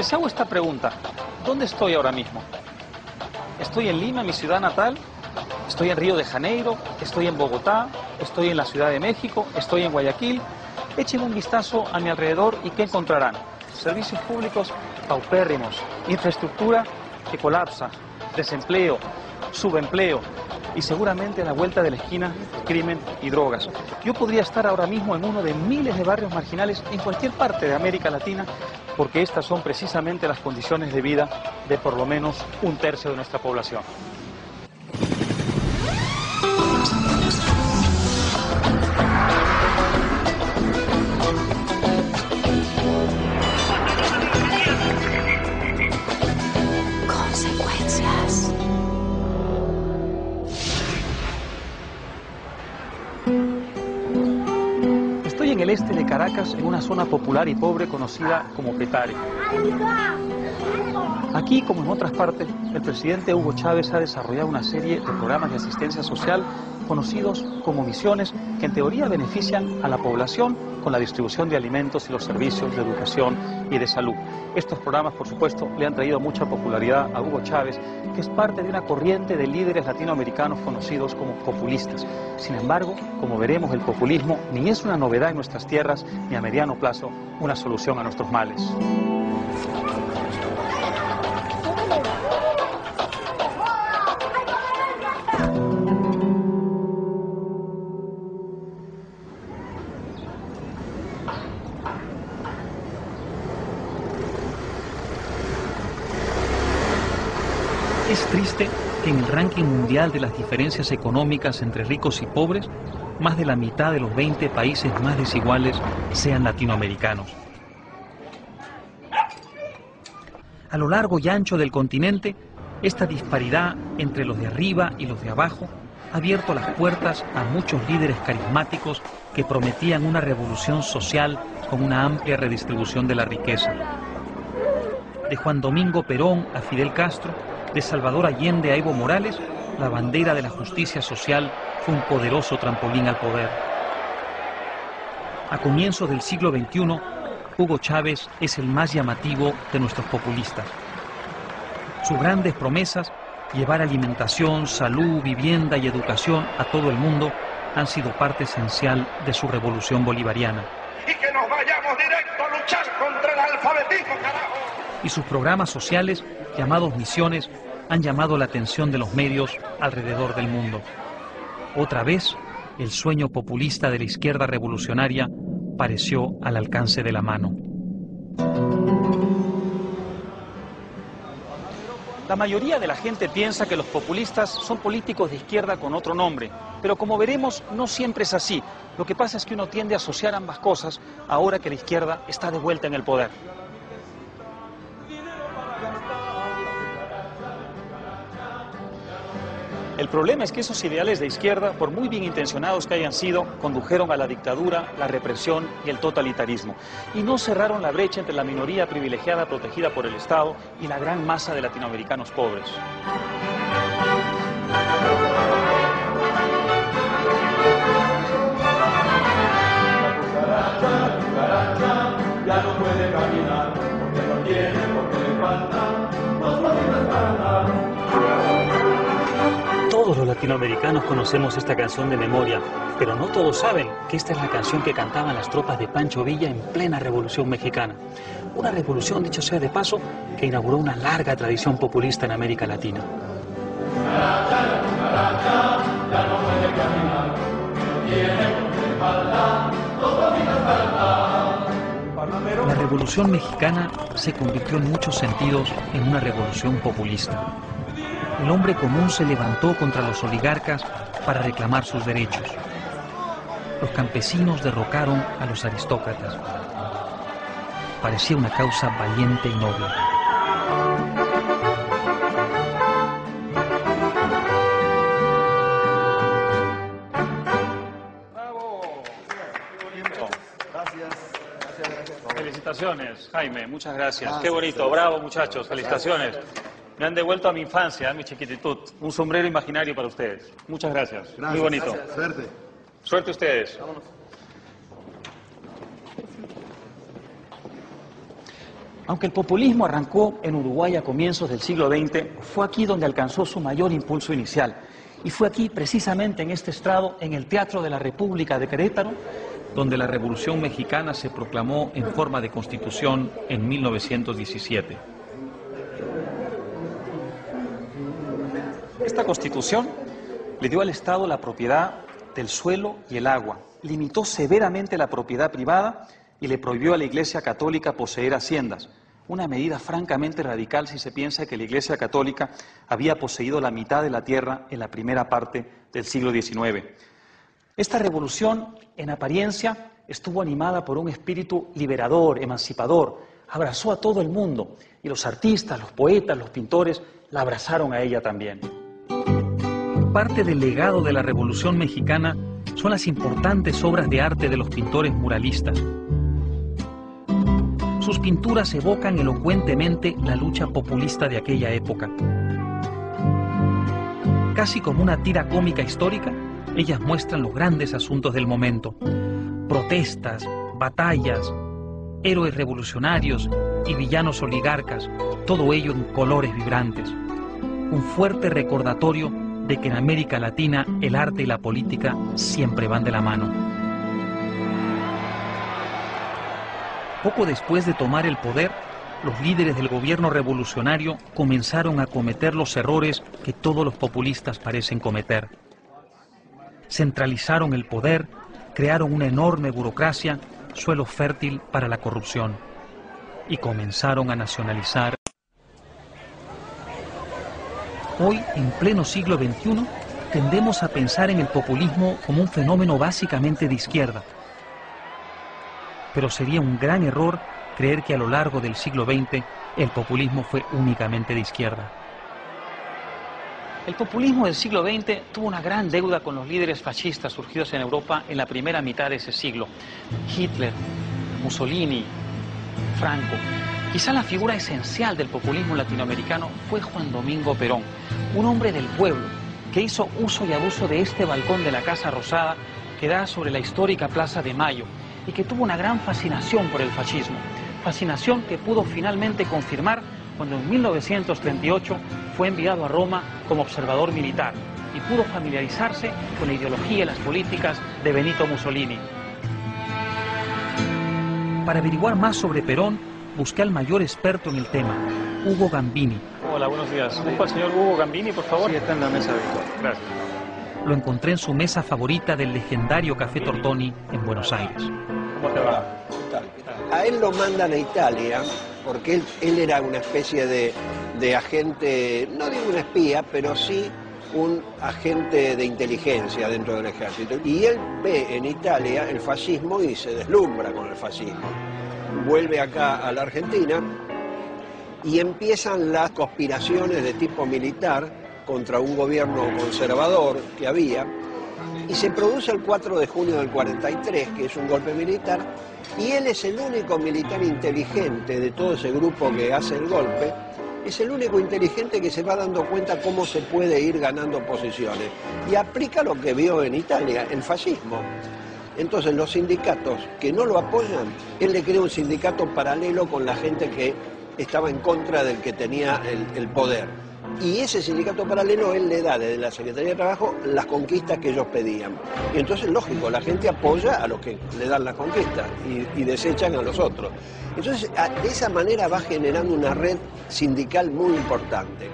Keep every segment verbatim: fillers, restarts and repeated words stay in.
Les hago esta pregunta. ¿Dónde estoy ahora mismo? ¿Estoy en Lima, mi ciudad natal? ¿Estoy en Río de Janeiro? ¿Estoy en Bogotá? ¿Estoy en la Ciudad de México? ¿Estoy en Guayaquil? Echen un vistazo a mi alrededor y ¿qué encontrarán? Servicios públicos paupérrimos, infraestructura que colapsa, desempleo, subempleo y seguramente a la vuelta de la esquina crimen y drogas. Yo podría estar ahora mismo en uno de miles de barrios marginales en cualquier parte de América Latina porque estas son precisamente las condiciones de vida de por lo menos un tercio de nuestra población. En el este de Caracas, en una zona popular y pobre conocida como Petare. Aquí, como en otras partes, el presidente Hugo Chávez ha desarrollado una serie de programas de asistencia social conocidos como misiones que en teoría benefician a la población con la distribución de alimentos y los servicios de educación y de salud. Estos programas, por supuesto, le han traído mucha popularidad a Hugo Chávez, que es parte de una corriente de líderes latinoamericanos conocidos como populistas. Sin embargo, como veremos, el populismo ni es una novedad en nuestras tierras, ni a mediano plazo una solución a nuestros males. Es triste que en el ranking mundial de las diferencias económicas entre ricos y pobres, más de la mitad de los veinte países más desiguales sean latinoamericanos. A lo largo y ancho del continente, esta disparidad entre los de arriba y los de abajo ha abierto las puertas a muchos líderes carismáticos que prometían una revolución social con una amplia redistribución de la riqueza. De Juan Domingo Perón a Fidel Castro, de Salvador Allende a Evo Morales, la bandera de la justicia social fue un poderoso trampolín al poder. A comienzos del siglo veintiuno, Hugo Chávez es el más llamativo de nuestros populistas. Sus grandes promesas, llevar alimentación, salud, vivienda y educación a todo el mundo, han sido parte esencial de su revolución bolivariana. Y que nos vayamos directo a luchar contra el alfabetismo, carajo. Y sus programas sociales, llamados misiones, han llamado la atención de los medios alrededor del mundo. Otra vez, el sueño populista de la izquierda revolucionaria pareció al alcance de la mano. La mayoría de la gente piensa que los populistas son políticos de izquierda con otro nombre, pero como veremos, no siempre es así. Lo que pasa es que uno tiende a asociar ambas cosas ahora que la izquierda está de vuelta en el poder. El problema es que esos ideales de izquierda, por muy bien intencionados que hayan sido, condujeron a la dictadura, la represión y el totalitarismo. Y no cerraron la brecha entre la minoría privilegiada protegida por el Estado y la gran masa de latinoamericanos pobres. Cucaracha, cucaracha, ya no puede caminar, porque no tiene, porque le faltan dos patitas para andar. Todos los latinoamericanos conocemos esta canción de memoria, pero no todos saben que esta es la canción que cantaban las tropas de Pancho Villa en plena Revolución Mexicana. Una revolución, dicho sea de paso, que inauguró una larga tradición populista en América Latina. Cucaracha, cucaracha, ya no puede caminar, no tiene porque le faltan dos patitas para andar. La Revolución Mexicana se convirtió en muchos sentidos en una revolución populista. El hombre común se levantó contra los oligarcas para reclamar sus derechos. Los campesinos derrocaron a los aristócratas. Parecía una causa valiente y noble. ¡Bravo! ¡Qué bonito! Gracias. Gracias, gracias. Felicitaciones, Jaime, muchas gracias. Qué bonito, bravo muchachos, felicitaciones. Me han devuelto a mi infancia, a mi chiquititud. Un sombrero imaginario para ustedes. Muchas gracias. Gracias. Muy bonito. Gracias. Suerte. Suerte ustedes. Vámonos. Aunque el populismo arrancó en Uruguay a comienzos del siglo veinte, fue aquí donde alcanzó su mayor impulso inicial. Y fue aquí, precisamente en este estrado, en el Teatro de la República de Querétaro, donde la Revolución Mexicana se proclamó en forma de Constitución en mil novecientos diecisiete. Esta Constitución le dio al Estado la propiedad del suelo y el agua, limitó severamente la propiedad privada y le prohibió a la Iglesia Católica poseer haciendas, una medida francamente radical si se piensa que la Iglesia Católica había poseído la mitad de la tierra en la primera parte del siglo diecinueve. Esta revolución, en apariencia, estuvo animada por un espíritu liberador, emancipador, abrazó a todo el mundo y los artistas, los poetas, los pintores la abrazaron a ella también. Parte del legado de la Revolución Mexicana son las importantes obras de arte de los pintores muralistas. Sus pinturas evocan elocuentemente la lucha populista de aquella época. Casi como una tira cómica histórica, ellas muestran los grandes asuntos del momento. Protestas, batallas, héroes revolucionarios y villanos oligarcas, todo ello en colores vibrantes. Un fuerte recordatorio de que en América Latina el arte y la política siempre van de la mano. Poco después de tomar el poder, los líderes del gobierno revolucionario comenzaron a cometer los errores que todos los populistas parecen cometer. Centralizaron el poder, crearon una enorme burocracia, suelo fértil para la corrupción, y comenzaron a nacionalizar. Hoy, en pleno siglo veintiuno, tendemos a pensar en el populismo como un fenómeno básicamente de izquierda. Pero sería un gran error creer que a lo largo del siglo veinte el populismo fue únicamente de izquierda. El populismo del siglo veinte tuvo una gran deuda con los líderes fascistas surgidos en Europa en la primera mitad de ese siglo. Hitler, Mussolini, Franco. Quizá la figura esencial del populismo latinoamericano fue Juan Domingo Perón, un hombre del pueblo que hizo uso y abuso de este balcón de la Casa Rosada que da sobre la histórica Plaza de Mayo y que tuvo una gran fascinación por el fascismo, fascinación que pudo finalmente confirmar cuando en mil novecientos treinta y ocho fue enviado a Roma como observador militar y pudo familiarizarse con la ideología y las políticas de Benito Mussolini. Para averiguar más sobre Perón, busqué al mayor experto en el tema, Hugo Gambini. Hola, buenos días. ¿Busco al señor Hugo Gambini, por favor? Sí, está en la mesa habitual. Gracias. Lo encontré en su mesa favorita del legendario Café Tortoni en Buenos Aires. ¿Cómo te va? A él lo mandan a Italia porque él, él era una especie de, de agente, no digo un espía, pero sí un agente de inteligencia dentro del ejército. Y él ve en Italia el fascismo y se deslumbra con el fascismo. Vuelve acá a la Argentina y empiezan las conspiraciones de tipo militar contra un gobierno conservador que había, y se produce el cuatro de junio del cuarenta y tres, que es un golpe militar, y él es el único militar inteligente de todo ese grupo que hace el golpe, es el único inteligente que se va dando cuenta cómo se puede ir ganando posiciones, y aplica lo que vio en Italia, el fascismo. Entonces los sindicatos que no lo apoyan, él le crea un sindicato paralelo con la gente que estaba en contra del que tenía el, el poder. Y ese sindicato paralelo él le da desde la Secretaría de Trabajo las conquistas que ellos pedían. Y entonces, lógico, la gente apoya a los que le dan las conquistas y, y desechan a los otros. Entonces, a, de esa manera va generando una red sindical muy importante.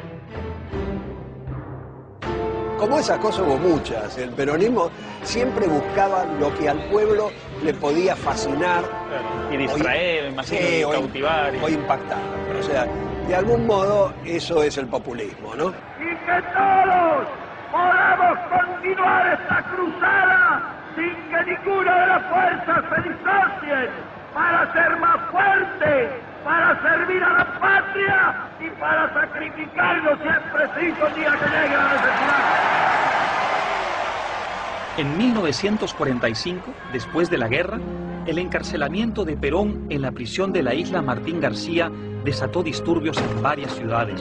Como esas cosas hubo muchas. El peronismo siempre buscaba lo que al pueblo le podía fascinar. Y distraer, imagino, sí, y o, cautivar. Y... o impactar. O sea, de algún modo eso es el populismo, ¿no? Y que todos podamos continuar esta cruzada sin que ninguna de las fuerzas se disocien para ser más fuerte, para servir a la patria y para sacrificarnos si es preciso el día que llegue la necesidad. En mil novecientos cuarenta y cinco, después de la guerra, el encarcelamiento de Perón en la prisión de la isla Martín García desató disturbios en varias ciudades.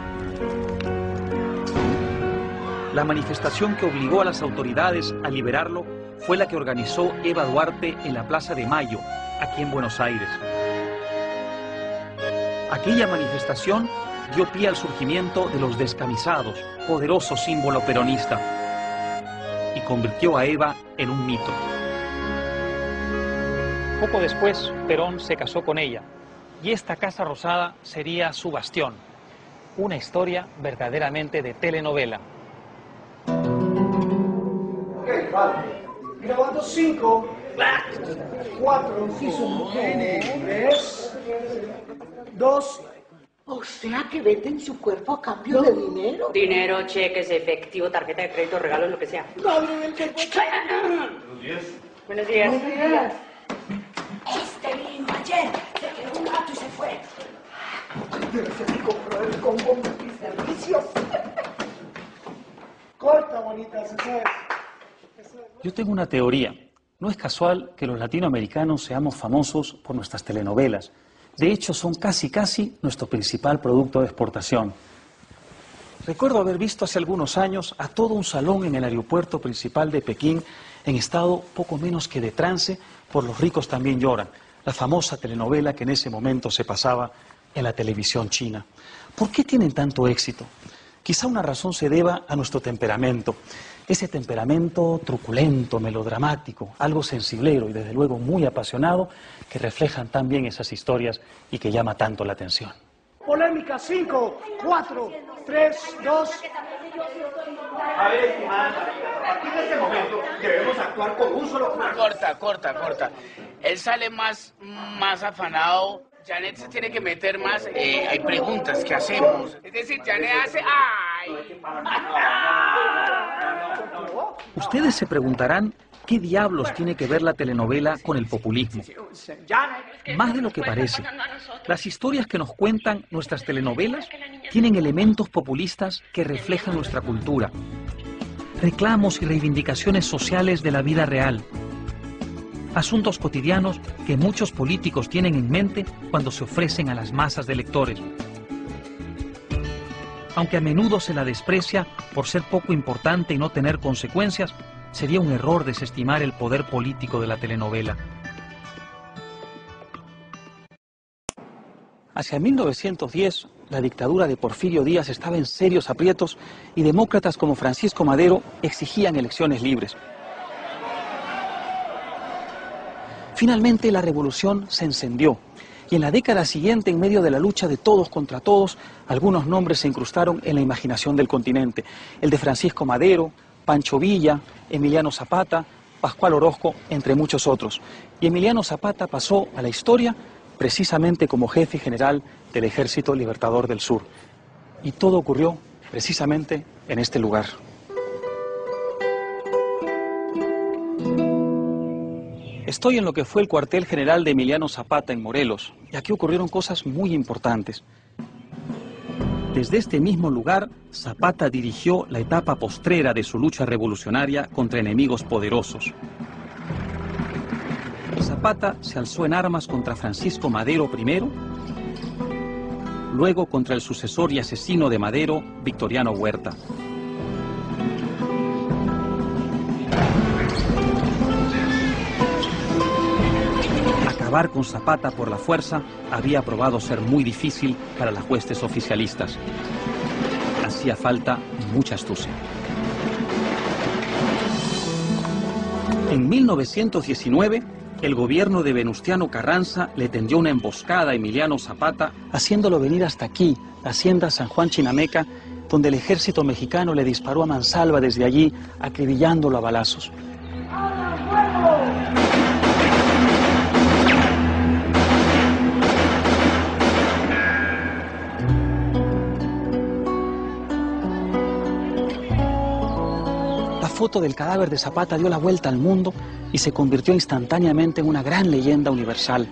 La manifestación que obligó a las autoridades a liberarlo fue la que organizó Eva Duarte en la Plaza de Mayo, aquí en Buenos Aires. Aquella manifestación dio pie al surgimiento de los descamisados, poderoso símbolo peronista, y convirtió a Eva en un mito. Poco después, Perón se casó con ella, y esta Casa Rosada sería su bastión. Una historia verdaderamente de telenovela. Ok, vale. Grabando cinco, cuatro, tres, dos. O sea que venden su cuerpo a cambio de dinero. Dinero, cheques, efectivo, tarjeta de crédito, regalos, lo que sea. Madre del que... Buenos días. Buenos días. Buenos días. Este vino ayer se quedó un rato y se fue. Yo sé si compró el combo multiservicios. Corta, bonita, se fue. Yo tengo una teoría. No es casual que los latinoamericanos seamos famosos por nuestras telenovelas. De hecho, son casi, casi nuestro principal producto de exportación. Recuerdo haber visto hace algunos años a todo un salón en el aeropuerto principal de Pekín en estado poco menos que de trance por Los ricos también lloran, la famosa telenovela que en ese momento se pasaba en la televisión china. ¿Por qué tienen tanto éxito? Quizá una razón se deba a nuestro temperamento. Ese temperamento truculento, melodramático, algo sensiblero y desde luego muy apasionado que reflejan tan bien esas historias y que llama tanto la atención. Polémica, cinco, cuatro, tres, dos. A ver, estimada, a partir de este momento debemos actuar con un solo plan. Corta, corta, corta. Él sale más, más afanado. Janet se tiene que meter más. Eh, hay preguntas que hacemos. Es decir, Janet hace. ¡Ay! Ustedes se preguntarán qué diablos tiene que ver la telenovela con el populismo. Más de lo que parece. Las historias que nos cuentan nuestras telenovelas tienen elementos populistas que reflejan nuestra cultura. Reclamos y reivindicaciones sociales de la vida real. Asuntos cotidianos que muchos políticos tienen en mente cuando se ofrecen a las masas de lectores. Aunque a menudo se la desprecia por ser poco importante y no tener consecuencias, sería un error desestimar el poder político de la telenovela. Hacia mil novecientos diez, la dictadura de Porfirio Díaz estaba en serios aprietos y demócratas como Francisco Madero exigían elecciones libres. Finalmente la revolución se encendió y en la década siguiente, en medio de la lucha de todos contra todos, algunos nombres se incrustaron en la imaginación del continente. El de Francisco Madero, Pancho Villa, Emiliano Zapata, Pascual Orozco, entre muchos otros. Y Emiliano Zapata pasó a la historia precisamente como jefe general del Ejército Libertador del Sur. Y todo ocurrió precisamente en este lugar. Estoy en lo que fue el cuartel general de Emiliano Zapata en Morelos, y aquí ocurrieron cosas muy importantes. Desde este mismo lugar, Zapata dirigió la etapa postrera de su lucha revolucionaria contra enemigos poderosos. Zapata se alzó en armas contra Francisco Madero primero, luego contra el sucesor y asesino de Madero, Victoriano Huerta. Acabar con Zapata por la fuerza había probado ser muy difícil para las huestes oficialistas. Hacía falta mucha astucia. En mil novecientos diecinueve, el gobierno de Venustiano Carranza le tendió una emboscada a Emiliano Zapata, haciéndolo venir hasta aquí, la hacienda San Juan Chinameca, donde el ejército mexicano le disparó a mansalva desde allí, acribillándolo a balazos. La foto del cadáver de Zapata dio la vuelta al mundo y se convirtió instantáneamente en una gran leyenda universal.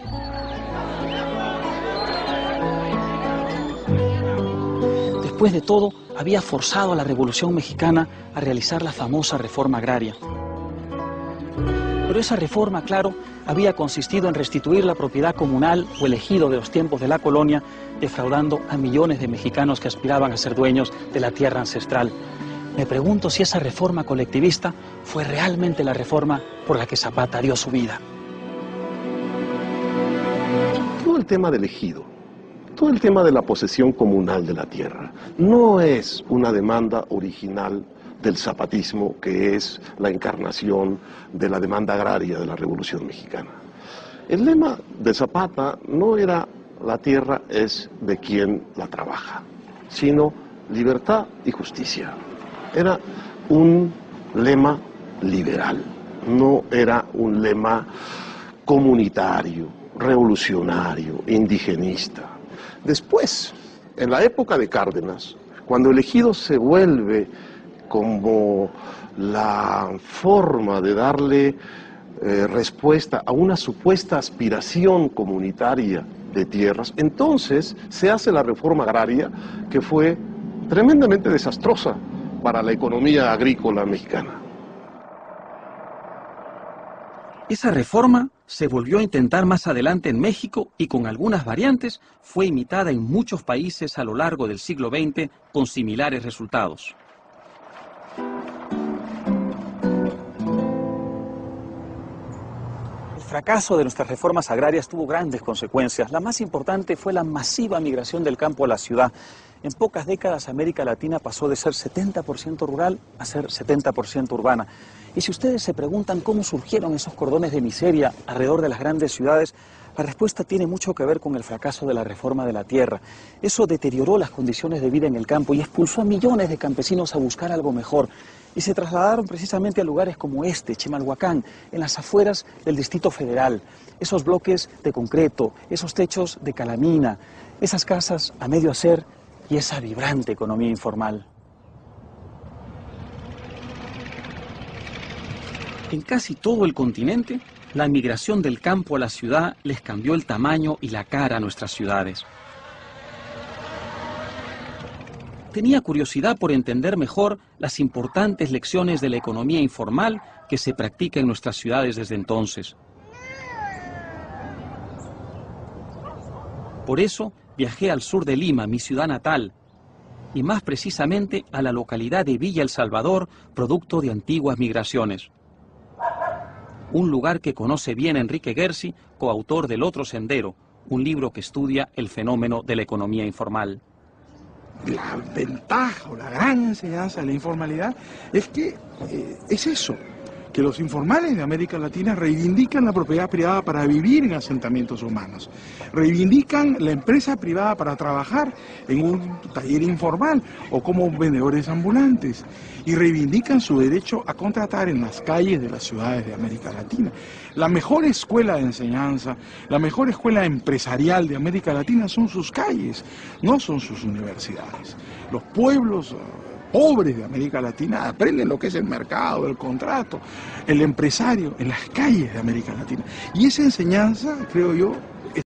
Después de todo, había forzado a la Revolución Mexicana a realizar la famosa reforma agraria. Pero esa reforma, claro, había consistido en restituir la propiedad comunal o el ejido de los tiempos de la colonia, defraudando a millones de mexicanos que aspiraban a ser dueños de la tierra ancestral. Me pregunto si esa reforma colectivista fue realmente la reforma por la que Zapata dio su vida. Todo el tema del ejido, todo el tema de la posesión comunal de la tierra no es una demanda original del zapatismo, que es la encarnación de la demanda agraria de la Revolución Mexicana. El lema de Zapata no era la tierra es de quien la trabaja, sino libertad y justicia. Era un lema liberal, no era un lema comunitario, revolucionario, indigenista. Después, en la época de Cárdenas, cuando el ejido se vuelve como la forma de darle eh, respuesta a una supuesta aspiración comunitaria de tierras, entonces se hace la reforma agraria, que fue tremendamente desastrosa para la economía agrícola mexicana. Esa reforma se volvió a intentar más adelante en México y con algunas variantes fue imitada en muchos países a lo largo del siglo veinte con similares resultados. El fracaso de nuestras reformas agrarias tuvo grandes consecuencias. La más importante fue la masiva migración del campo a la ciudad. En pocas décadas América Latina pasó de ser setenta por ciento rural a ser setenta por ciento urbana. Y si ustedes se preguntan cómo surgieron esos cordones de miseria alrededor de las grandes ciudades, la respuesta tiene mucho que ver con el fracaso de la reforma de la tierra. Eso deterioró las condiciones de vida en el campo y expulsó a millones de campesinos a buscar algo mejor. Y se trasladaron precisamente a lugares como este, Chimalhuacán, en las afueras del Distrito Federal. Esos bloques de concreto, esos techos de calamina, esas casas a medio hacer y esa vibrante economía informal. En casi todo el continente, la migración del campo a la ciudad les cambió el tamaño y la cara a nuestras ciudades. Tenía curiosidad por entender mejor las importantes lecciones de la economía informal que se practica en nuestras ciudades desde entonces. Por eso viajé al sur de Lima, mi ciudad natal, y más precisamente a la localidad de Villa El Salvador, producto de antiguas migraciones. Un lugar que conoce bien Enrique Gersi, coautor del Otro Sendero, un libro que estudia el fenómeno de la economía informal. La ventaja o la gran enseñanza de la informalidad es que eh, es eso, que los informales de América Latina reivindican la propiedad privada para vivir en asentamientos humanos, reivindican la empresa privada para trabajar en un taller informal o como vendedores ambulantes, y reivindican su derecho a contratar en las calles de las ciudades de América Latina. La mejor escuela de enseñanza, la mejor escuela empresarial de América Latina son sus calles, no son sus universidades. Los pueblos pobres de América Latina aprenden lo que es el mercado, el contrato, el empresario en las calles de América Latina. Y esa enseñanza, creo yo,